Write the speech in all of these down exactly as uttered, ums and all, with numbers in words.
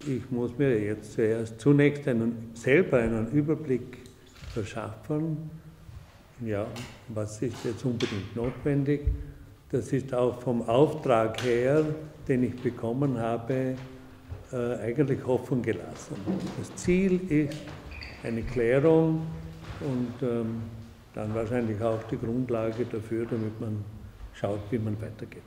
ich muss mir jetzt zuerst zunächst einen, selber einen Überblick verschaffen, ja, was ist jetzt unbedingt notwendig. Das ist auch vom Auftrag her, den ich bekommen habe, äh, eigentlich offen gelassen. Das Ziel ist eine Klärung und ähm, dann wahrscheinlich auch die Grundlage dafür, damit man schaut, wie man weitergeht.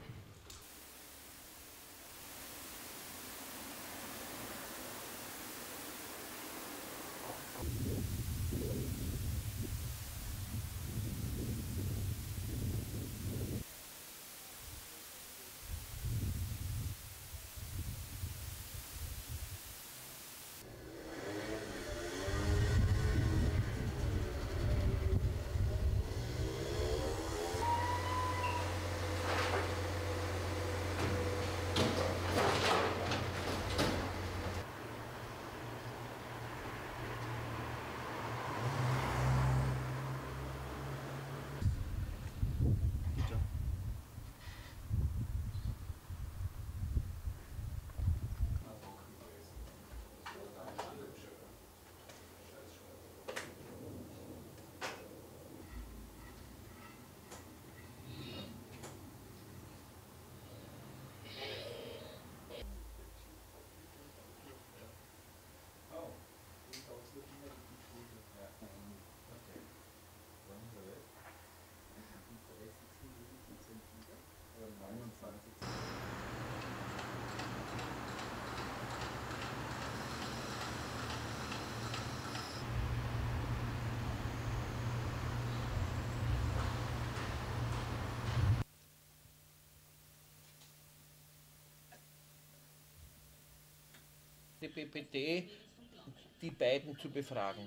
Die B P T, die beiden zu befragen.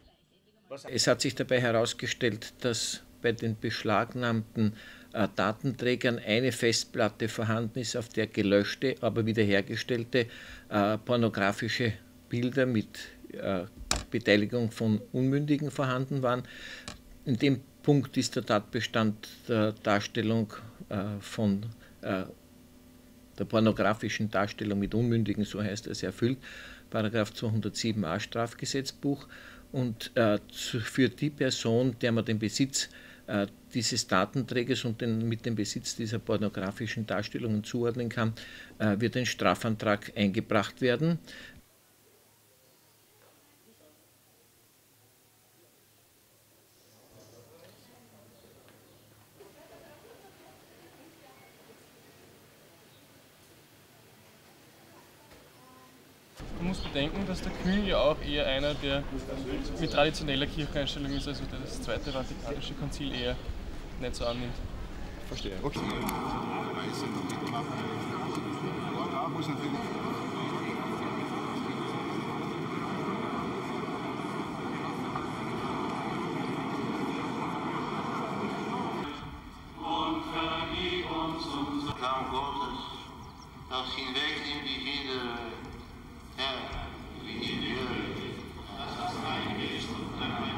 Es hat sich dabei herausgestellt, dass bei den beschlagnahmten äh, Datenträgern eine Festplatte vorhanden ist, auf der gelöschte, aber wiederhergestellte äh, pornografische Bilder mit äh, Beteiligung von Unmündigen vorhanden waren. In dem Punkt ist der Tatbestand der Darstellung äh, von äh, der pornografischen Darstellung mit Unmündigen, so heißt es, erfüllt, Paragraph zweihundertsieben a Strafgesetzbuch. Und äh, zu, für die Person, der man den Besitz äh, dieses Datenträgers und den, mit dem Besitz dieser pornografischen Darstellungen zuordnen kann, äh, wird ein Strafantrag eingebracht werden. Man muss bedenken, dass der Kühn ja auch eher einer, der mit traditioneller Kircheneinstellung ist, also das Zweite Vatikanische Konzil eher nicht so annimmt. Verstehe. Okay. Und vergib uns unser Plan Gottes, das hinweg in die Jede Herr, wie die Höhe, dass das Reich ist und der